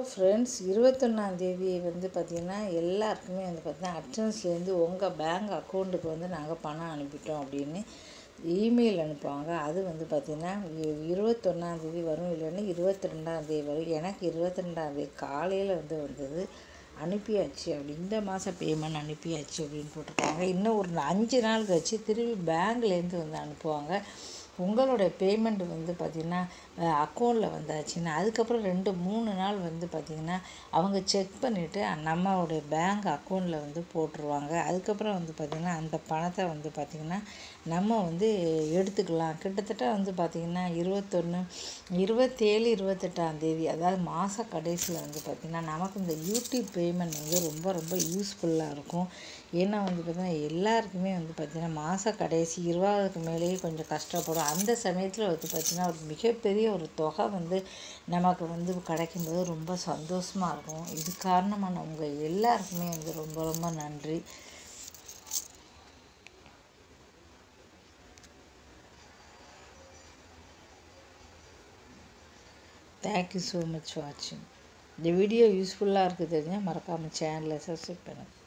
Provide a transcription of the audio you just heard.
Friends 21ஆம் தேதி பார்த்திங்கன்னா எல்லாருக்குமே பார்த்திங்கன்னா அட்ரன்ஸ்லேருந்து உங்கள் பேங்க் அக்கௌண்ட்டுக்கு நாங்கள் பணம் அனுப்பிட்டோம் அப்படின்னு இமெயில் அனுப்புவாங்க. அது பார்த்திங்கன்னா 21ஆம் தேதி வரும், இல்லைன்னா 22ஆம் தேதி வரும். எனக்கு 22ஆம் தேதி காலையில் வந்தது. அனுப்பியாச்சு அப்படி, இந்த மாதம் பேமெண்ட் அனுப்பியாச்சு அப்படின்னு போட்டிருக்காங்க. இன்னும் ஒரு 5 நாள் கழிச்சு திரும்பி பேங்க்லேருந்து அனுப்புவாங்க. உங்களோட பேமெண்ட் பார்த்திங்கன்னா அக்கௌண்ட்டில் வந்தாச்சுன்னா அதுக்கப்புறம் 2-3 நாள் பார்த்திங்கன்னா அவங்க செக் பண்ணிவிட்டு நம்மளுடைய பேங்க் அக்கௌண்ட்டில் போட்டுருவாங்க. அதுக்கப்புறம் பார்த்திங்கன்னா அந்த பணத்தை பார்த்திங்கன்னா நம்ம எடுத்துக்கலாம். கிட்டத்தட்ட பார்த்திங்கன்னா 21, 27, 28ஆம் தேதி, அதாவது மாத கடைசியில் பார்த்திங்கன்னா நமக்கு இந்த யூடியூப் பேமெண்ட் ரொம்ப ரொம்ப யூஸ்ஃபுல்லாக இருக்கும். ஏன்னா பார்த்திங்கன்னா எல்லாருக்குமே பார்த்திங்கன்னா மாத கடைசி 20க்கு மேலேயே கொஞ்சம் கஷ்டப்படும். அந்த சமயத்தில் பார்த்திங்கன்னா ஒரு மிகப்பெரிய ஒரு தொகை நமக்கு கிடைக்கும்போது ரொம்ப சந்தோஷமாக இருக்கும். இது காரணமாக உங்கள் எல்லாருக்குமே ரொம்ப ரொம்ப நன்றி. தேங்க்யூ ஸோ மச் வாட்சிங். இந்த வீடியோ யூஸ்ஃபுல்லாக இருக்குது தெரிஞ்சால் மறக்காமல் சேனலை சப்ஸ்கிரைப் பண்ணுங்கள்.